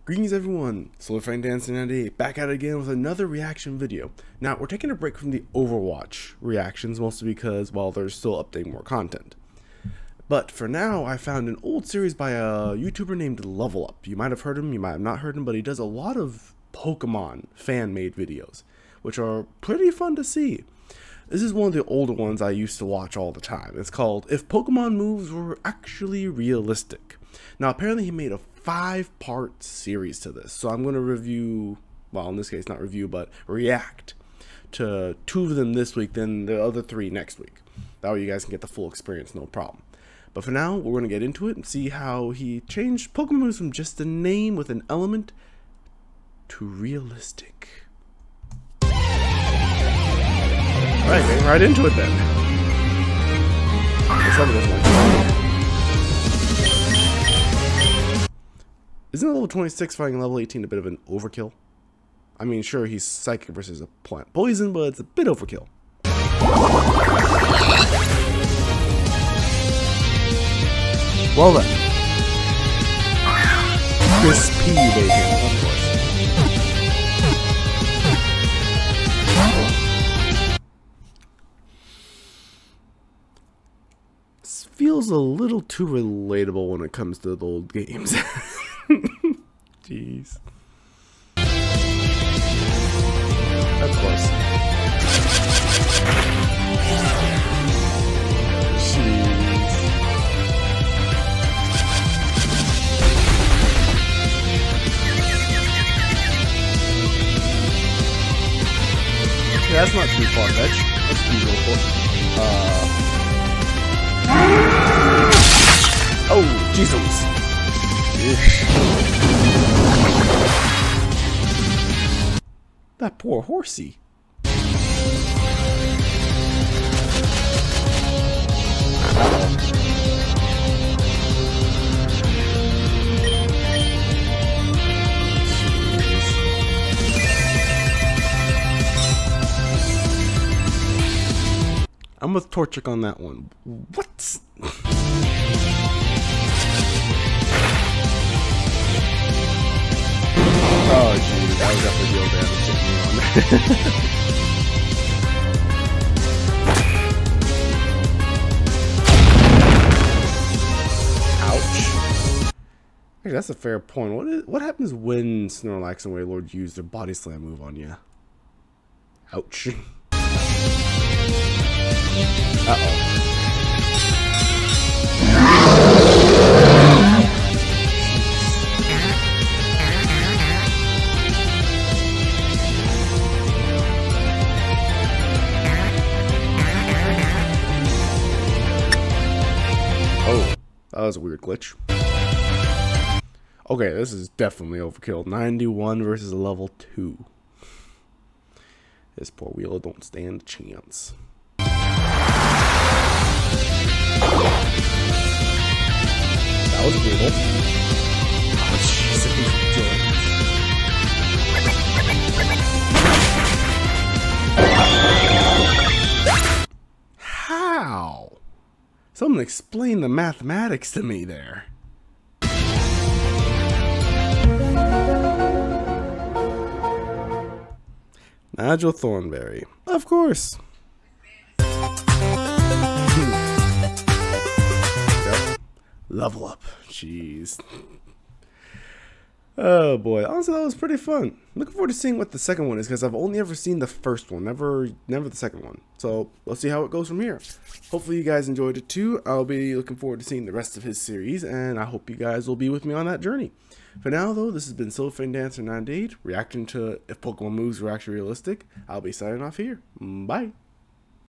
Greetings everyone, Silverfang Dancer 98 back at it again with another reaction video. Now we're taking a break from the Overwatch reactions, mostly because, well, they're still updating more content. But for now, I found an old series by a YouTuber named Level Up. You might have heard him, you might have not heard him, but he does a lot of Pokemon fan-made videos, which are pretty fun to see. This is one of the older ones I used to watch all the time. It's called If Pokemon Moves Were Actually Realistic. Now apparently he made a 5-part series to this, so I'm going to review, well in this case not review, but react to 2 of them this week, then the other 3 next week. That way you guys can get the full experience, no problem. But for now, we're going to get into it and see how he changed Pokemon moves from just a name with an element to realistic. Alright, getting right into it then. Let's have this one. Isn't level 26 fighting level 18 a bit of an overkill? I mean, sure, he's psychic versus a plant poison, but it's a bit overkill. Well then. Crispy bacon, of course. This feels a little too relatable when it comes to the old games. Jeez. Of course. Jeez. Yeah, that's not too far-fetched. That's beautiful. Oh, Jesus. That poor horsey. I'm with Torchic on that one. What? Oh jeez, that was definitely real damage taking on that. Ouch. Hey, that's a fair point. What happens when Snorlax and Wailord use their body slam move on you? Ouch. Uh-oh. That was a weird glitch. Okay, this is definitely overkill. 91 versus a level 2. This poor Wheeler don't stand a chance. That was brutal. Oh, jeez, how? Someone explain the mathematics to me there. Nigel Thornberry. Of course. Yep. Level up. Jeez. Oh boy. Honestly, that was pretty fun. Looking forward to seeing what the second one is, because I've only ever seen the first one, never the second one. So let's see how it goes from here. Hopefully you guys enjoyed it too. I'll be looking forward to seeing the rest of his series, and I hope you guys will be with me on that journey. For now though, this has been Silverfang Dancer 98 reacting to If Pokemon Moves Were Actually Realistic. I'll be signing off here. Bye.